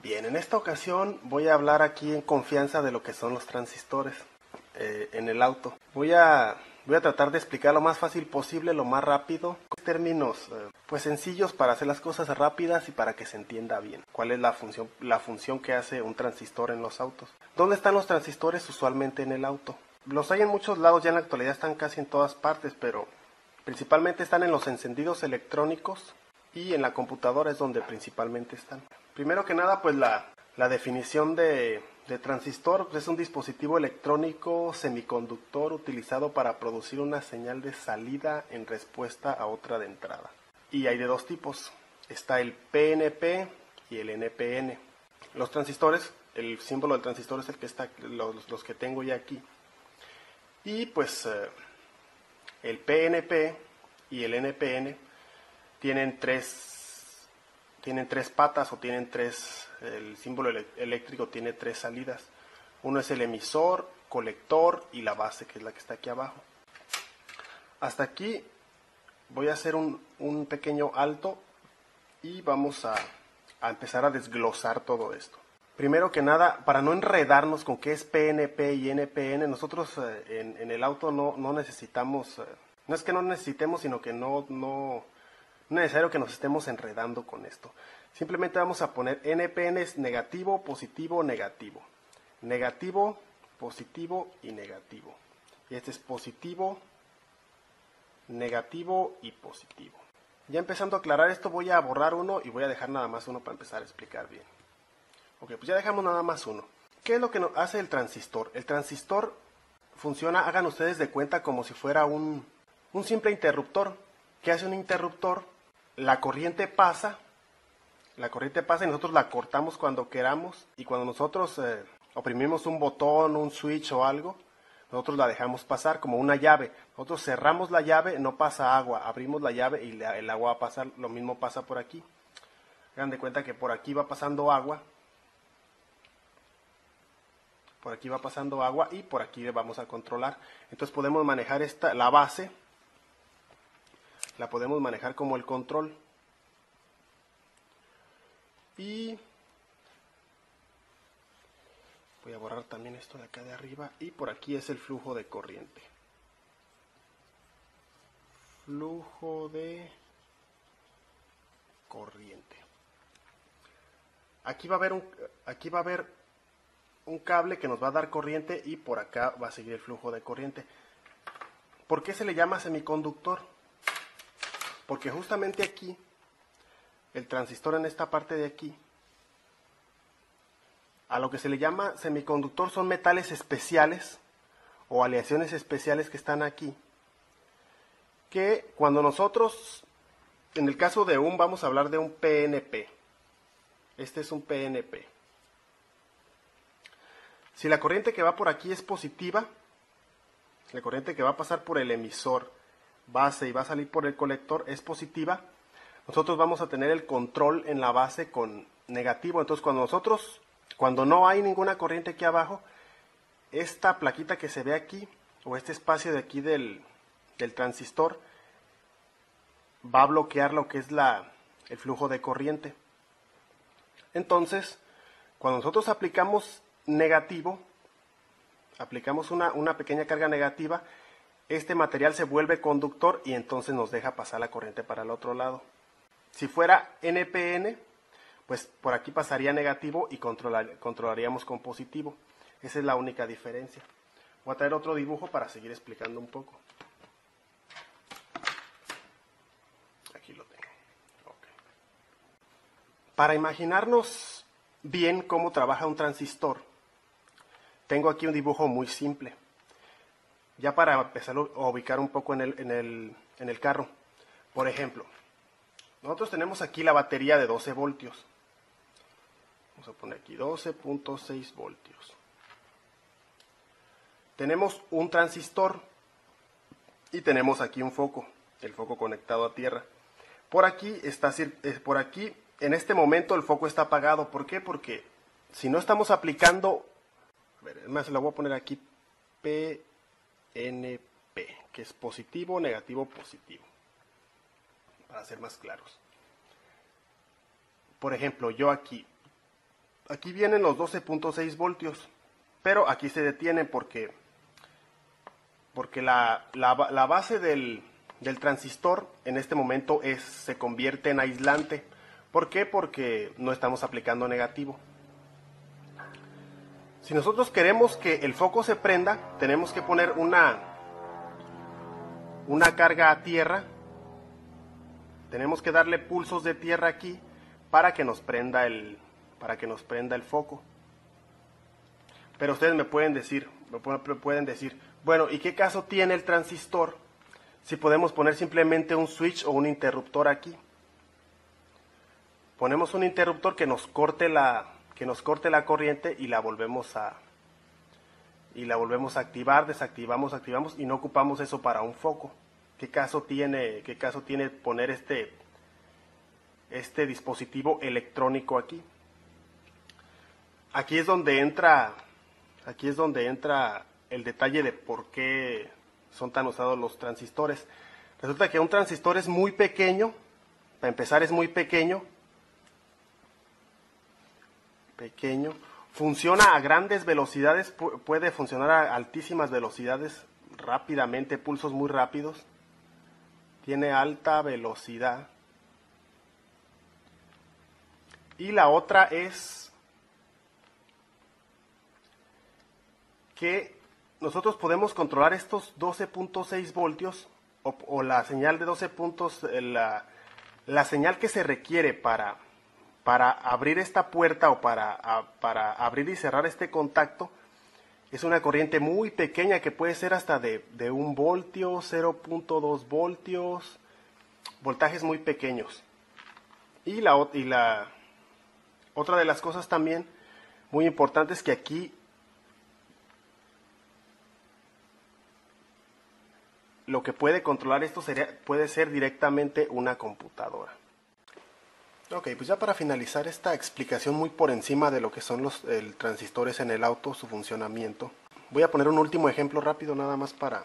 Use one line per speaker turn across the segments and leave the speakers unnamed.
Bien, en esta ocasión voy a hablar aquí en confianza de lo que son los transistores en el auto. Voy a tratar de explicar lo más fácil posible, lo más rápido, con términos pues sencillos para hacer las cosas rápidas y para que se entienda bien. ¿Cuál es la función que hace un transistor en los autos? ¿Dónde están los transistores usualmente en el auto? Los hay en muchos lados, ya en la actualidad están casi en todas partes, pero principalmente están en los encendidos electrónicos y en la computadora es donde principalmente están. Primero que nada, pues la definición de transistor es un dispositivo electrónico semiconductor utilizado para producir una señal de salida en respuesta a otra de entrada. Y hay de dos tipos, está el PNP y el NPN. Los transistores, el símbolo del transistor es el que está, los que tengo ya aquí. Y pues el PNP y el NPN tienen tres patas o tienen el símbolo eléctrico tiene tres salidas. Uno es el emisor, colector y la base, que es la que está aquí abajo. Hasta aquí voy a hacer un pequeño alto y vamos a empezar a desglosar todo esto. Primero que nada, para no enredarnos con qué es PNP y NPN, nosotros en el auto no necesitamos, no es que no necesitemos, sino que no es necesario que nos estemos enredando con esto. Simplemente vamos a poner NPN es negativo, positivo, negativo. Negativo, positivo y negativo. Y este es positivo, negativo y positivo. Ya empezando a aclarar esto, voy a borrar uno y voy a dejar nada más uno para empezar a explicar bien. Ok, pues ya dejamos nada más uno. ¿Qué es lo que hace el transistor? El transistor funciona, hagan ustedes de cuenta, como si fuera un simple interruptor. ¿Qué hace un interruptor? La corriente pasa y nosotros la cortamos cuando queramos, y cuando nosotros oprimimos un botón, un switch o algo, nosotros la dejamos pasar como una llave. Nosotros cerramos la llave, no pasa agua, abrimos la llave y el agua va a pasar. Lo mismo pasa por aquí. Hagan de cuenta que por aquí va pasando agua, por aquí va pasando agua y por aquí vamos a controlar. Entonces podemos manejar la base, la podemos manejar como el control. Y voy a borrar también esto de acá de arriba. Y por aquí es el flujo de corriente. Flujo de corriente. Aquí va a haber un cable que nos va a dar corriente y por acá va a seguir el flujo de corriente. ¿Por qué se le llama semiconductor? Porque justamente aquí, el transistor en esta parte de aquí, a lo que se le llama semiconductor son metales especiales o aleaciones especiales que están aquí, que cuando nosotros, en el caso de vamos a hablar de un PNP. Este es un PNP. Si la corriente que va por aquí es positiva, la corriente que va a pasar por el emisor, base y va a salir por el colector es positiva, nosotros vamos a tener el control en la base con negativo. Entonces cuando no hay ninguna corriente aquí abajo, esta plaquita que se ve aquí, o este espacio de aquí del transistor, va a bloquear lo que es el flujo de corriente. Entonces, cuando nosotros aplicamos negativo, aplicamos una pequeña carga negativa, este material se vuelve conductor y entonces nos deja pasar la corriente para el otro lado. Si fuera NPN, pues por aquí pasaría negativo y controlaríamos con positivo. Esa es la única diferencia. Voy a traer otro dibujo para seguir explicando un poco. Aquí lo tengo. Okay. Para imaginarnos bien cómo trabaja un transistor, tengo aquí un dibujo muy simple. Ya para empezar a ubicar un poco en el carro. Por ejemplo, nosotros tenemos aquí la batería de 12 voltios. Vamos a poner aquí 12.6 voltios. Tenemos un transistor y tenemos aquí un foco, el foco conectado a tierra. Por aquí en este momento el foco está apagado. ¿Por qué? Porque si no estamos aplicando, además lo voy a poner aquí PNP, que es positivo, negativo, positivo, para ser más claros. Por ejemplo, yo aquí Aquí vienen los 12.6 voltios, pero aquí se detiene porque la base del transistor en este momento se convierte en aislante. ¿Por qué? Porque no estamos aplicando negativo. Si nosotros queremos que el foco se prenda, tenemos que poner una carga a tierra. Tenemos que darle pulsos de tierra aquí para que nos prenda el foco. Pero ustedes me pueden decir, bueno, ¿y qué caso tiene el transistor si podemos poner simplemente un switch o un interruptor aquí? Ponemos un interruptor que nos corte la corriente y la volvemos a activar, desactivamos, activamos y no ocupamos eso para un foco. ¿Qué caso tiene poner este dispositivo electrónico aquí? Aquí es donde entra el detalle de por qué son tan usados los transistores. Resulta que un transistor es muy pequeño, para empezar es muy pequeño, funciona a grandes velocidades, puede funcionar a altísimas velocidades rápidamente, pulsos muy rápidos, tiene alta velocidad. Y la otra es que nosotros podemos controlar estos 12.6 voltios o la señal de 12 puntos, la señal que se requiere para abrir esta puerta o para abrir y cerrar este contacto. Es una corriente muy pequeña que puede ser hasta de 1 voltio, 0.2 voltios, voltajes muy pequeños. Y la otra de las cosas también muy importante es que aquí lo que puede controlar esto puede ser directamente una computadora. Ok, pues ya para finalizar esta explicación muy por encima de lo que son los transistores en el auto, su funcionamiento, voy a poner un último ejemplo rápido nada más para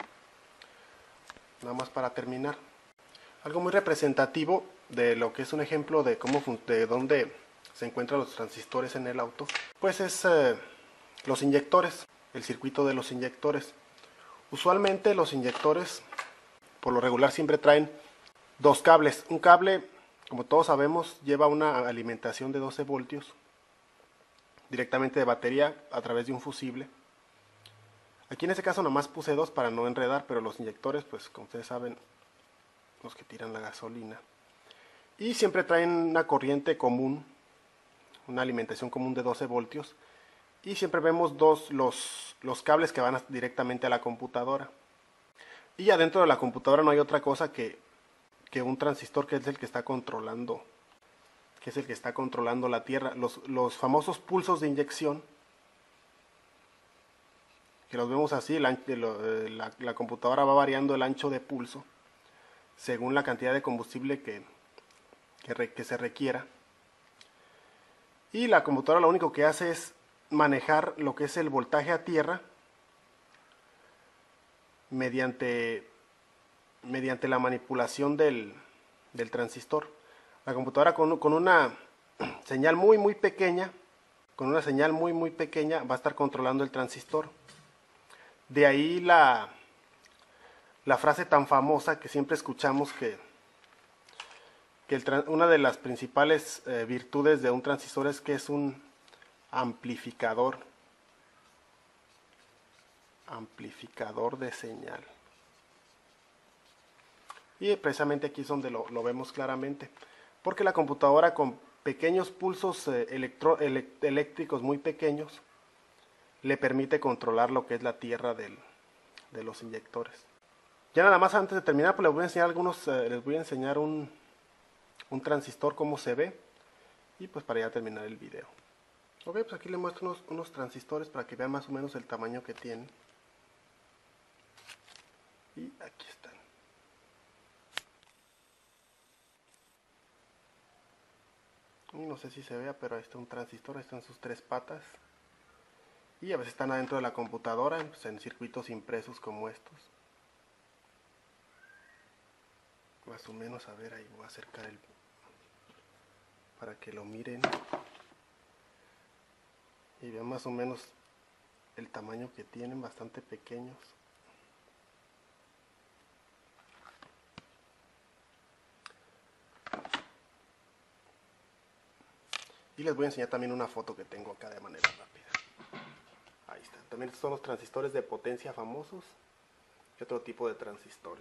terminar. Algo muy representativo de lo que es un ejemplo de de dónde se encuentran los transistores en el auto, pues es los inyectores, el circuito de los inyectores. Usualmente los inyectores, por lo regular, siempre traen dos cables. Un cable, como todos sabemos, lleva una alimentación de 12 voltios directamente de batería a través de un fusible. Aquí en este caso nomás puse dos para no enredar, pero los inyectores, pues como ustedes saben, los que tiran la gasolina. Y siempre traen una corriente común, una alimentación común de 12 voltios. Y siempre vemos los cables que van directamente a la computadora. Y adentro de la computadora no hay otra cosa que un transistor, que es el que está controlando la tierra. Los famosos pulsos de inyección, que los vemos así, la computadora va variando el ancho de pulso según la cantidad de combustible que se requiera. Y la computadora lo único que hace es manejar lo que es el voltaje a tierra mediante la manipulación del transistor. La computadora con una señal muy pequeña, va a estar controlando el transistor. De ahí la frase tan famosa que siempre escuchamos que una de las principales virtudes de un transistor es que es un amplificador de señal. Y precisamente aquí es donde lo vemos claramente, porque la computadora con pequeños pulsos eléctricos muy pequeños le permite controlar lo que es la tierra de los inyectores. Ya nada más antes de terminar, pues les voy a enseñar un transistor, cómo se ve, y pues para ya terminar el video. Ok, pues aquí les muestro unos transistores para que vean más o menos el tamaño que tienen. Y aquí están. No sé si se vea, pero ahí está un transistor, ahí están sus tres patas. Y a veces están adentro de la computadora, pues en circuitos impresos como estos. Más o menos, a ver, ahí voy a acercar para que lo miren. Y vean más o menos el tamaño que tienen, bastante pequeños. Y les voy a enseñar también una foto que tengo acá de manera rápida. Ahí está. También estos son los transistores de potencia famosos y otro tipo de transistores.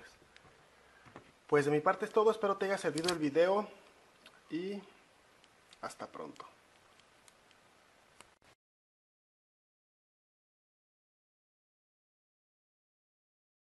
Pues de mi parte es todo, espero te haya servido el video y hasta pronto.